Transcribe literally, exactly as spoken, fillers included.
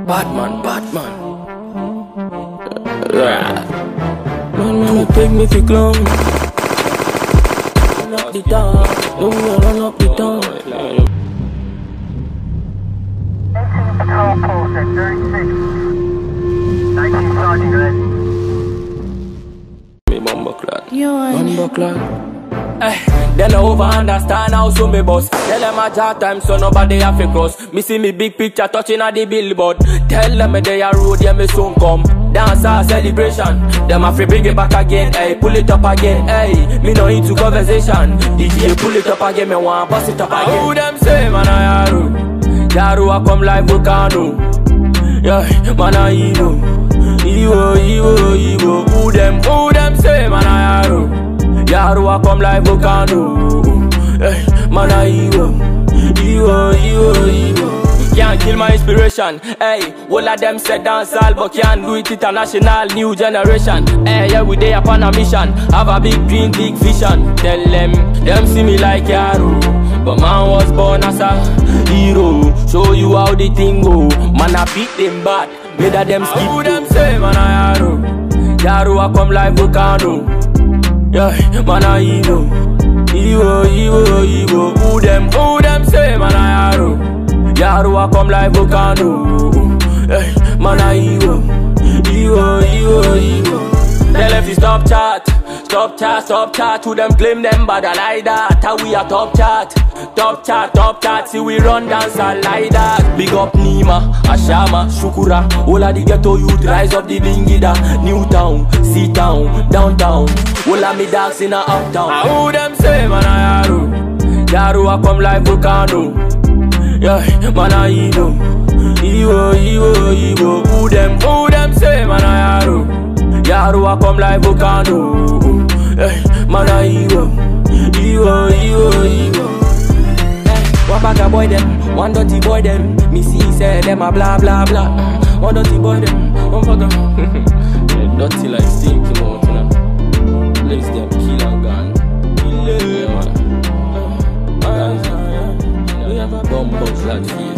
Batman, Batman. Man, man, take me for clown. Run up the town, don't you run up the town. eighteen Patrol Pulse at thirty-six. nineteen Sergeant, go ahead. Me mumbo clock, Yo, mumbo clock. Eh, they no over understand how so me boss. Tell them a jar time so nobody have to cross. Me see me big picture touching at the billboard. Tell them me they a road, yeah me soon come. Dance a celebration, them a free bring it back again. Hey, pull it up again. Hey, me no into conversation. D J pull it up again, me want bust it up again. Who them say man a yaro? Yaro a come like volcano. Yeah, man a hero. Hero, hero, hero. Who them? Who them say man a yaro? Yaro a come like volcano. Hey, man a hero. Hero, hero, hero. Can't kill my inspiration. Hey, all of them said dance all, but can't do it international, new generation. Hey, yeah, we dey upon a mission. Have a big dream, big vision. Tell them, them see me like Yaro, but man was born as a hero. Show you how the thing go. Man, I beat them bad, made of them skip. Who them say, man, a Yaro? Yaro a come like volcano. Yeah, man, a hero. Hero, hero, hero. Who them, who them say, man, a Yaro? Yaro a come like volcano. Hey, man a hero. Hero, hero, hero. Tell them to stop chat. Stop chat, stop chat. To them claim them bad like that. How we a top chat. Top chat, top chat. See we run dance like that. Big up Nima, Ashama, Shukura. All of the ghetto youth rise up the Bingida. New town, sea town, downtown. All of me dogs in a uptown. Who them say man a Yaro? Yaro a come like volcano. Yeah, man a hero. Hero, hero, hero. Who them, who them say man a Yaro? Yaro a come like volcano. Yeah, man a hero. Hero, hero, hero. Eh, one bag a boy them, one dirty boy them. Me see say them a blah blah blah. One dirty boy them, one bag a dirty like stinky mountain. Place them kill and gun. Kill them man. We have a bomb box like